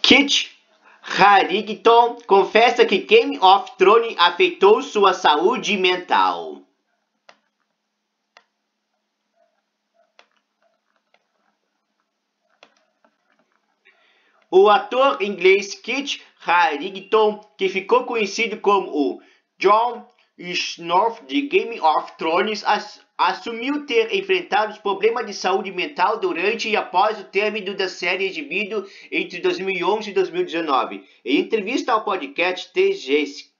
Kit Harington confessa que Game of Thrones afetou sua saúde mental. O ator inglês Kit Harington, que ficou conhecido como o Jon Snow de Game of Thrones, assumiu ter enfrentado problemas de saúde mental durante e após o término da série exibida entre 2011 e 2019. Em entrevista ao podcast TG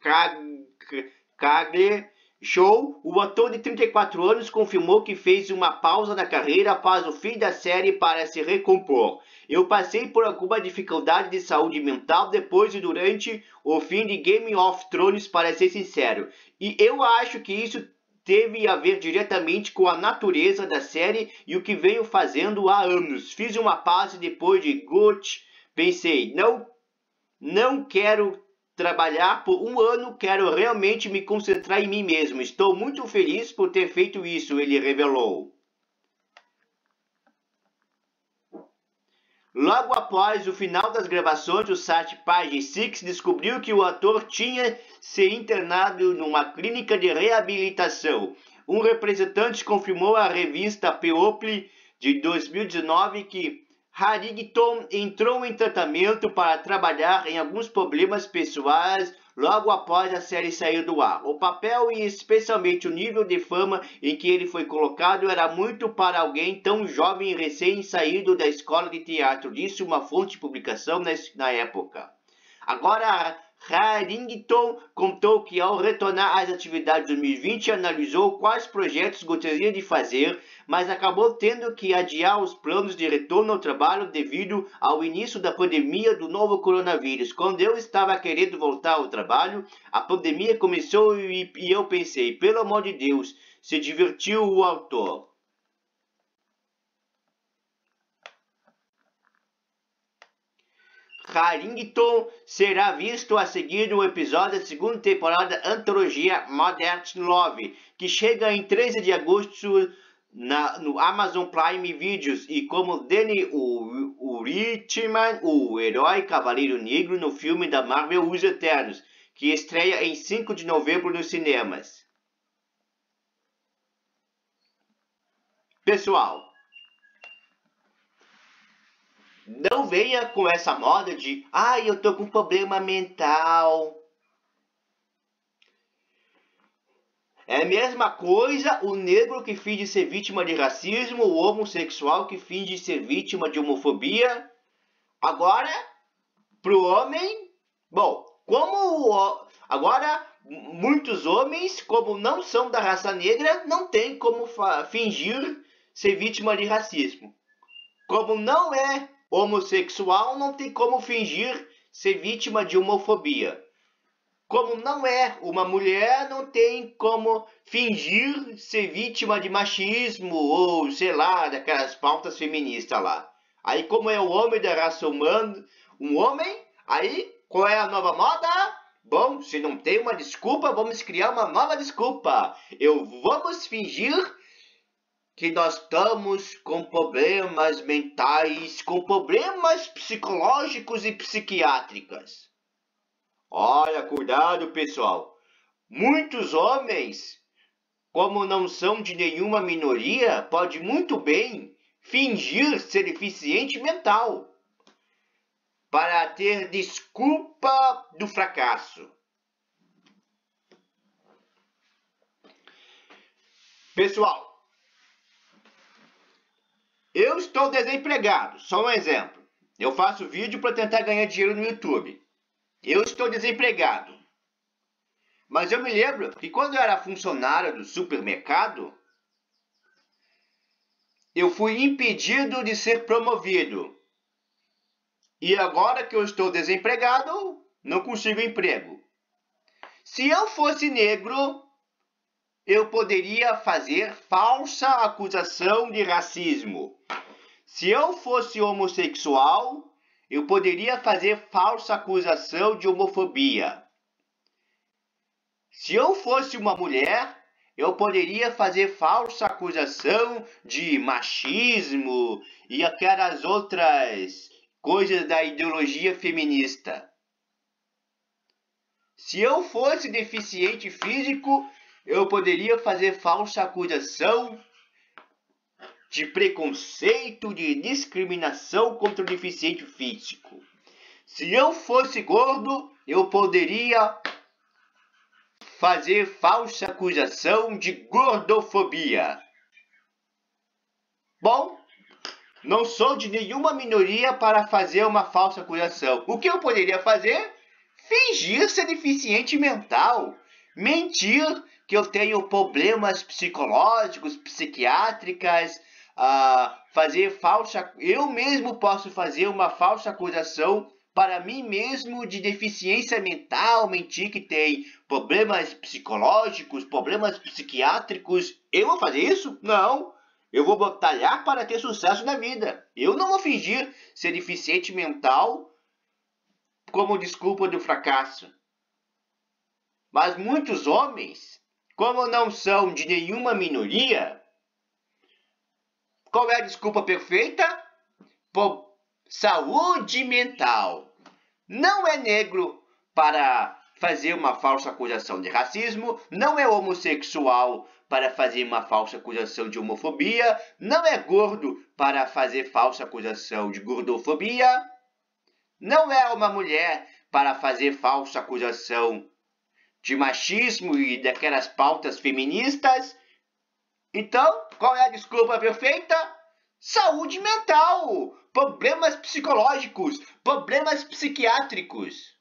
Skagler Show, o ator de 34 anos confirmou que fez uma pausa na carreira após o fim da série para se recompor. Eu passei por alguma dificuldade de saúde mental depois e durante o fim de Game of Thrones, para ser sincero. E eu acho que isso teve a ver diretamente com a natureza da série e o que venho fazendo há anos. Fiz uma pausa depois de GOT. Pensei, não quero trabalhar por um ano, quero realmente me concentrar em mim mesmo. Estou muito feliz por ter feito isso, ele revelou. Logo após o final das gravações, o site Page Six descobriu que o ator tinha se internado numa clínica de reabilitação. Um representante confirmou à revista People de 2019 que Harington entrou em tratamento para trabalhar em alguns problemas pessoais logo após a série sair do ar. O papel e especialmente o nível de fama em que ele foi colocado era muito para alguém tão jovem e recém-saído da escola de teatro, disse uma fonte de publicação na época. Agora, Harington contou que ao retornar às atividades de 2020, analisou quais projetos gostaria de fazer, mas acabou tendo que adiar os planos de retorno ao trabalho devido ao início da pandemia do novo coronavírus. Quando eu estava querendo voltar ao trabalho, a pandemia começou e eu pensei, pelo amor de Deus, se divertiu o autor. Harington será visto a seguir no episódio da segunda temporada da antologia Modern Love, que chega em 13 de agosto no Amazon Prime Videos, e como Danny Richman, o herói Cavaleiro Negro no filme da Marvel Os Eternos, que estreia em 5 de novembro nos cinemas. Pessoal, não venha com essa moda de eu tô com problema mental. É a mesma coisa o negro que finge ser vítima de racismo, o homossexual que finge ser vítima de homofobia. Agora, pro homem, agora muitos homens, como não são da raça negra, não tem como fingir ser vítima de racismo. Como não é homossexual, não tem como fingir ser vítima de homofobia. Como não é uma mulher, não tem como fingir ser vítima de machismo ou, sei lá, daquelas pautas feministas lá. Aí, como é o homem da raça humana, um homem, aí, qual é a nova moda? Bom, se não tem uma desculpa, vamos criar uma nova desculpa. Vamos fingir que nós estamos com problemas mentais, com problemas psicológicos e psiquiátricos. Olha, cuidado, pessoal. Muitos homens, como não são de nenhuma minoria, podem muito bem fingir ser deficiente mental para ter desculpa do fracasso. Pessoal, eu estou desempregado, só um exemplo. Eu faço vídeo para tentar ganhar dinheiro no YouTube. Eu estou desempregado. Mas eu me lembro que quando eu era funcionário do supermercado, eu fui impedido de ser promovido. E agora que eu estou desempregado, não consigo emprego. Se eu fosse negro, eu poderia fazer falsa acusação de racismo. Se eu fosse homossexual, eu poderia fazer falsa acusação de homofobia. Se eu fosse uma mulher, eu poderia fazer falsa acusação de machismo e aquelas outras coisas da ideologia feminista. Se eu fosse deficiente físico, eu poderia fazer falsa acusação de preconceito, de discriminação contra o deficiente físico. Se eu fosse gordo, eu poderia fazer falsa acusação de gordofobia. Bom, não sou de nenhuma minoria para fazer uma falsa acusação. O que eu poderia fazer? Fingir ser deficiente mental. Mentir que eu tenho problemas psicológicos, psiquiátricas, eu mesmo posso fazer uma falsa acusação para mim mesmo de deficiência mental, mentir que tem problemas psicológicos, problemas psiquiátricos. Eu vou fazer isso? Não. Eu vou batalhar para ter sucesso na vida. Eu não vou fingir ser deficiente mental como desculpa do fracasso. Mas muitos homens, como não são de nenhuma minoria, qual é a desculpa perfeita? Saúde mental. Não é negro para fazer uma falsa acusação de racismo, não é homossexual para fazer uma falsa acusação de homofobia, não é gordo para fazer falsa acusação de gordofobia, não é uma mulher para fazer falsa acusação de machismo e daquelas pautas feministas. Então, qual é a desculpa perfeita? Saúde mental, problemas psicológicos, problemas psiquiátricos.